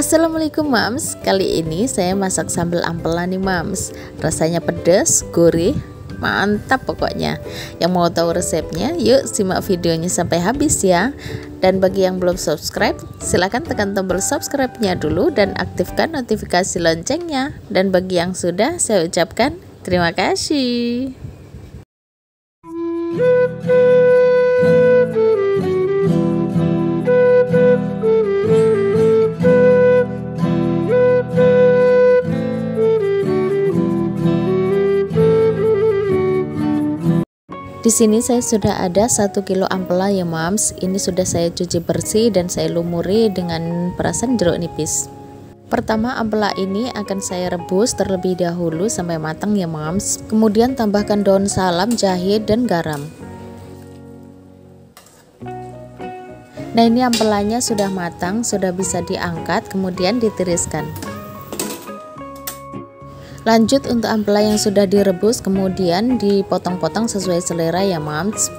Assalamualaikum Mams, kali ini saya masak sambal ampela nih Mams. Rasanya pedas, gurih, mantap pokoknya. Yang mau tahu resepnya, yuk simak videonya sampai habis ya. Dan bagi yang belum subscribe, silahkan tekan tombol subscribe-nya dulu dan aktifkan notifikasi loncengnya. Dan bagi yang sudah, saya ucapkan terima kasih. Di sini saya sudah ada 1 kilo ampela ya Mams. Ini sudah saya cuci bersih dan saya lumuri dengan perasan jeruk nipis. Pertama, ampela ini akan saya rebus terlebih dahulu sampai matang ya Mams. Kemudian tambahkan daun salam, jahe dan garam. Nah, ini ampelanya sudah matang, sudah bisa diangkat, kemudian ditiriskan. Lanjut untuk ampela yang sudah direbus, kemudian dipotong-potong sesuai selera ya Mams.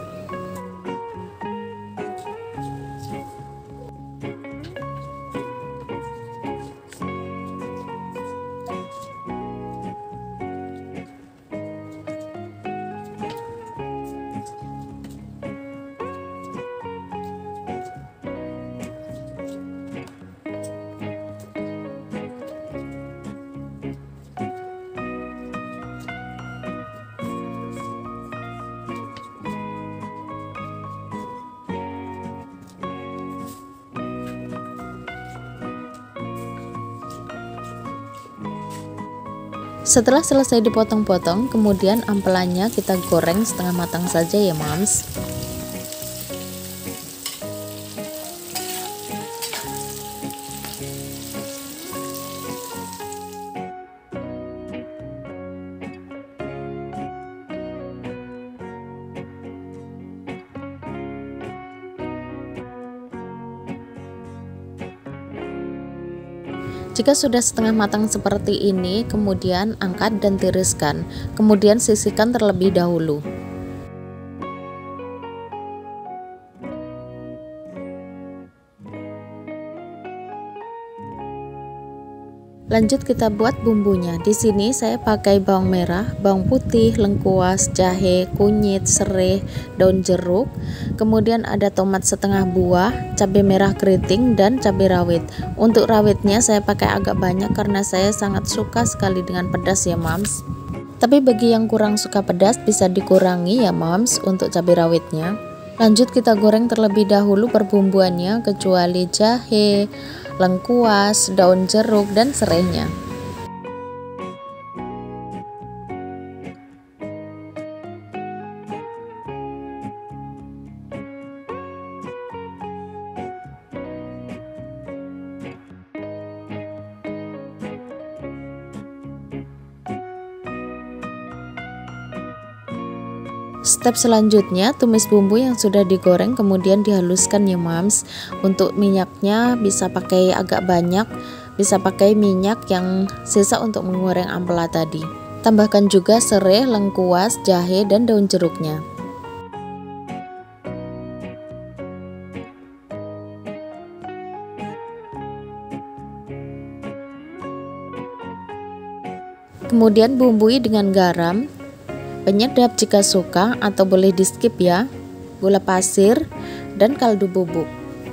Setelah selesai dipotong-potong, kemudian ampelanya kita goreng setengah matang saja ya Mams. Jika sudah setengah matang seperti ini, kemudian angkat dan tiriskan, kemudian sisihkan terlebih dahulu. Lanjut kita buat bumbunya. Di sini saya pakai bawang merah, bawang putih, lengkuas, jahe, kunyit, serai, daun jeruk. Kemudian ada tomat setengah buah, cabai merah keriting dan cabai rawit. Untuk rawitnya saya pakai agak banyak karena saya sangat suka sekali dengan pedas ya Mams. Tapi bagi yang kurang suka pedas bisa dikurangi ya Mams untuk cabai rawitnya. Lanjut kita goreng terlebih dahulu perbumbuannya kecuali jahe, lengkuas, daun jeruk dan serainya. Step selanjutnya, tumis bumbu yang sudah digoreng kemudian dihaluskan ya Mams. Untuk minyaknya bisa pakai agak banyak, bisa pakai minyak yang sisa untuk menggoreng ampela tadi. Tambahkan juga serai, lengkuas, jahe dan daun jeruknya. Kemudian bumbui dengan garam, penyedap jika suka atau boleh di skip ya, gula pasir dan kaldu bubuk.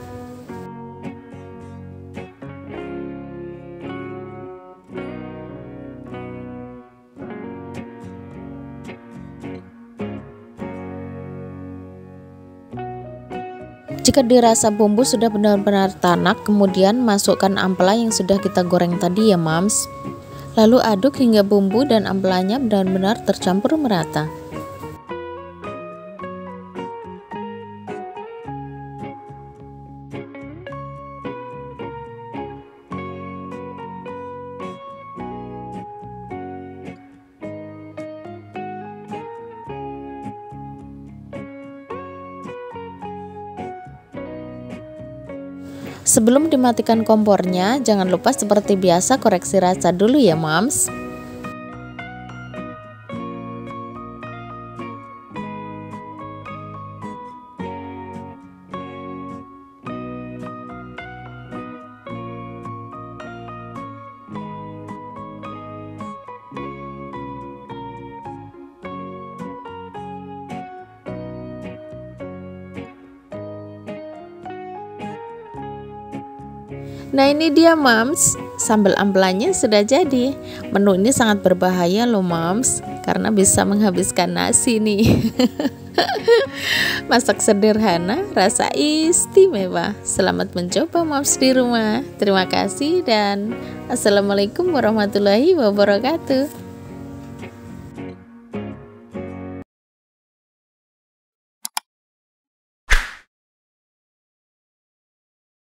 Jika dirasa bumbu sudah benar-benar tanak, kemudian masukkan ampela yang sudah kita goreng tadi ya Mams. Lalu aduk hingga bumbu dan ampelanya benar-benar tercampur merata. Sebelum dimatikan kompornya, jangan lupa seperti biasa koreksi rasa dulu ya Mams. Nah ini dia Moms, sambal ampelannya sudah jadi. Menu ini sangat berbahaya loh Moms, karena bisa menghabiskan nasi nih. Masak sederhana, rasa istimewa. Selamat mencoba Moms di rumah. Terima kasih dan Assalamualaikum warahmatullahi wabarakatuh.